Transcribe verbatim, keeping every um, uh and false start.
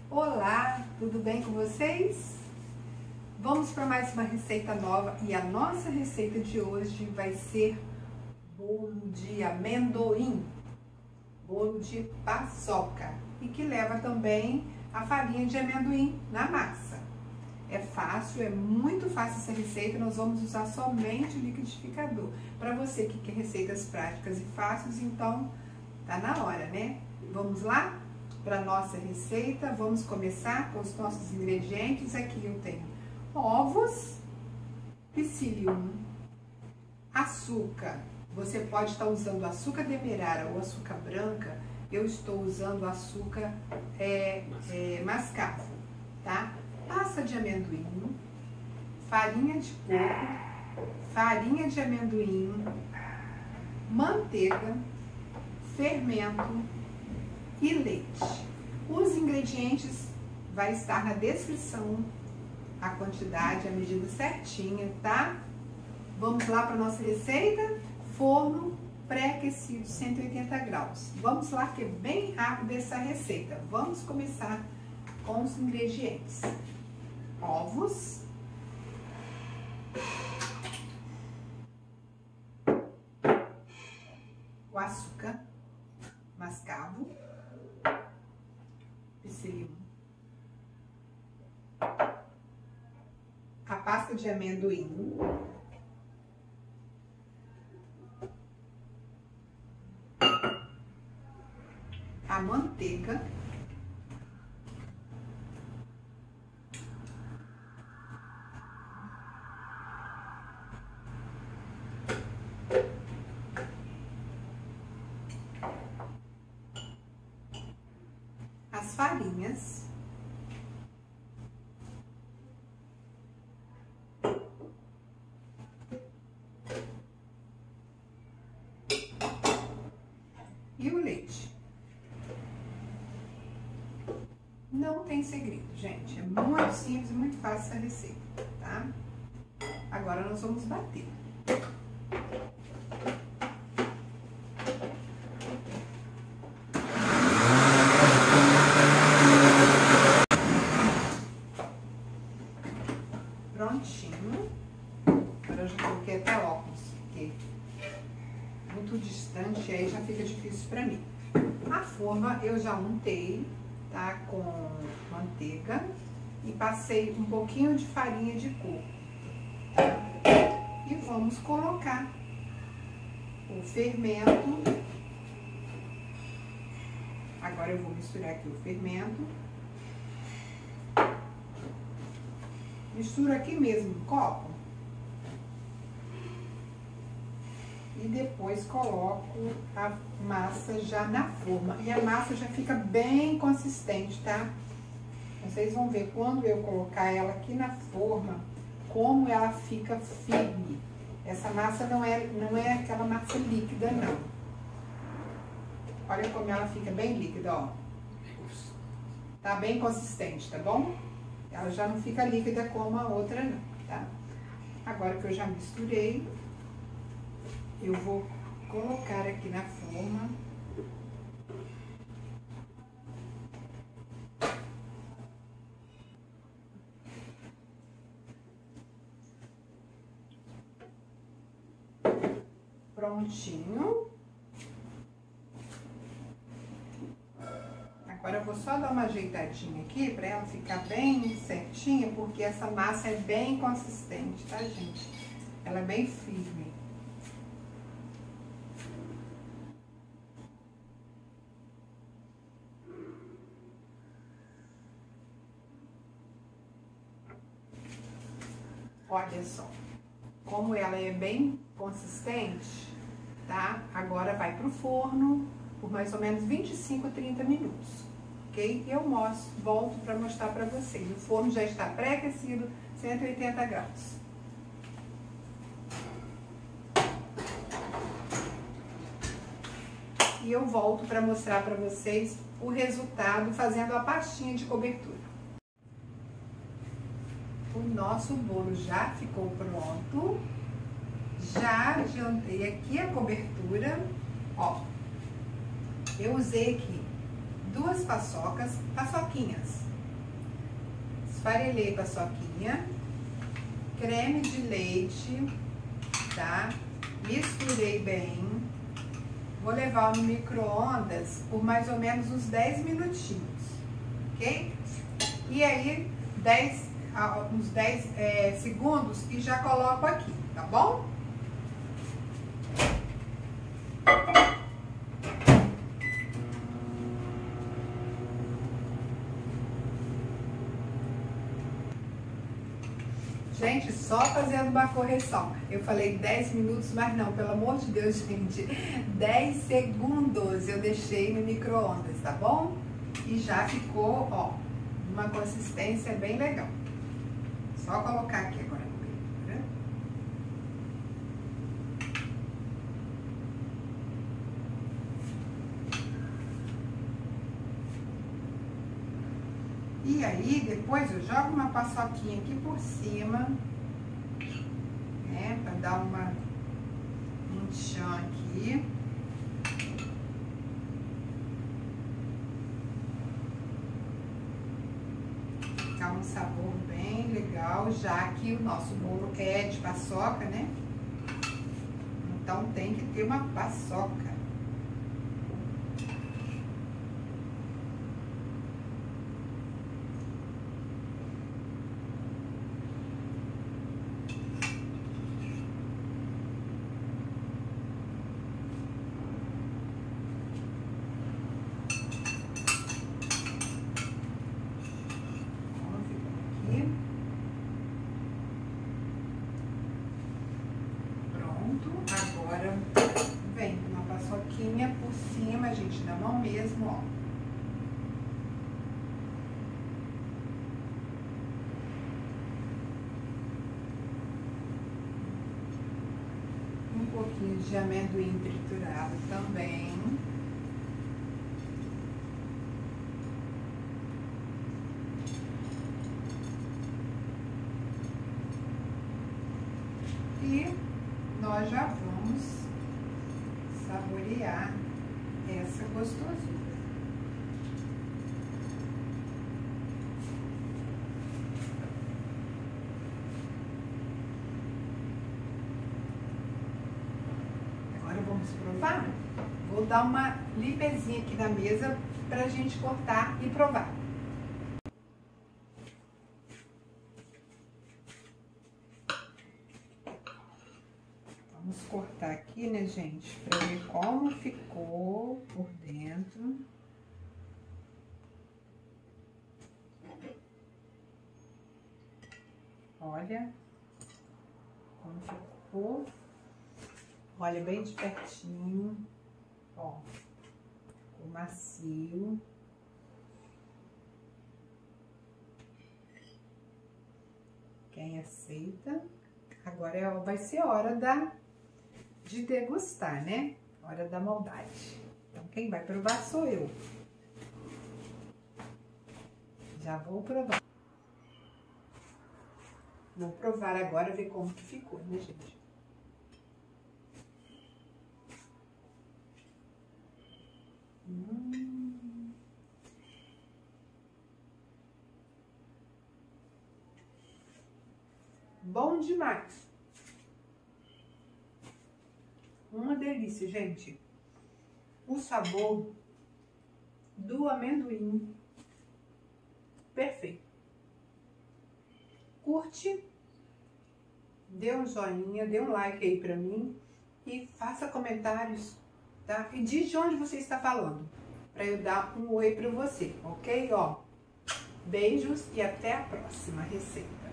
Olá, tudo bem com vocês? Vamos para mais uma receita nova e a nossa receita de hoje vai ser bolo de amendoim, bolo de paçoca e que leva também a farinha de amendoim na massa. É fácil, é muito fácil essa receita, nós vamos usar somente o liquidificador. Para você que quer receitas práticas e fáceis, então tá na hora, né? Vamos lá? Para nossa receita, vamos começar com os nossos ingredientes. Aqui eu tenho ovos, psyllium, açúcar. Você pode estar usando açúcar demerara ou açúcar branca. Eu estou usando açúcar é, é, mascavo, tá? Pasta de amendoim, farinha de coco, farinha de amendoim, manteiga, fermento e leite. Os ingredientes vai estar na descrição, a quantidade, a medida certinha, tá? Vamos lá para nossa receita? Forno pré-aquecido, cento e oitenta graus. Vamos lá que é bem rápido essa receita. Vamos começar com os ingredientes. Ovos, o açúcar mascavo, psyllium, a pasta de amendoim, a manteiga, as farinhas, e o leite. Não tem segredo, gente. É muito simples, muito fácil essa receita, tá? Agora nós vamos bater. Prontinho. Agora eu já coloquei até óculos, porque muito distante aí já fica difícil pra mim. A forma eu já untei, tá? Com manteiga e passei um pouquinho de farinha de coco. E vamos colocar o fermento. Agora eu vou misturar aqui o fermento. Misturo aqui mesmo no copo. E depois coloco a massa já na forma. E a massa já fica bem consistente, tá? Vocês vão ver quando eu colocar ela aqui na forma, como ela fica firme. Essa massa não é, não é aquela massa líquida, não. Olha como ela fica bem líquida, ó. Tá bem consistente, tá bom? Ela já não fica líquida como a outra, não, tá? Agora que eu já misturei, eu vou colocar aqui na forma. Prontinho. Agora eu vou só dar uma ajeitadinha aqui para ela ficar bem certinha, porque essa massa é bem consistente, tá, gente? Ela é bem firme. Olha só, como ela é bem consistente, tá? Agora vai pro forno por mais ou menos vinte e cinco a trinta minutos, ok? Eu mostro, volto para mostrar para vocês. O forno já está pré-aquecido, cento e oitenta graus. E eu volto para mostrar para vocês o resultado fazendo a pastinha de cobertura. O nosso bolo já ficou pronto. Já adiantei aqui a cobertura, ó. Eu usei aqui duas paçocas, paçoquinhas, esfarelei paçoquinha, creme de leite, tá? Misturei bem. Vou levar no micro-ondas por mais ou menos uns dez minutinhos, ok? E aí, dez, uns dez é, segundos e já coloco aqui, tá bom? Gente, só fazendo uma correção. Eu falei dez minutos, mas não, pelo amor de Deus, gente. dez segundos eu deixei no micro-ondas, tá bom? E já ficou, ó, uma consistência bem legal. Só colocar aqui agora no meio, né? E aí, depois eu jogo uma paçoquinha aqui por cima, né, pra dar uma um tchan aqui. Ficar um sabor bem legal, já que o nosso bolo é de paçoca, né? Então tem que ter uma paçoca. Agora vem uma paçoquinha por cima, gente, na mão mesmo, ó. Um pouquinho de amendoim triturado também. E nós já vamos saborear essa gostosura. Agora vamos provar? Vou dar uma limpezinha aqui na mesa pra gente cortar e provar. Vamos cortar aqui, né, gente, pra ver como ficou por dentro. Olha como ficou. Olha bem de pertinho. Ó, ficou macio. Quem aceita? Agora é, vai ser hora da... de degustar, né? Hora da maldade. Então, quem vai provar sou eu. Já vou provar. Vou provar agora, ver como que ficou, né, gente? Hum. Bom demais. Uma delícia, gente. O sabor do amendoim. Perfeito. Curte, dê um joinha, dê um like aí pra mim e faça comentários, tá? E diz de onde você está falando, pra eu dar um oi pra você, ok? Ó, beijos e até a próxima receita.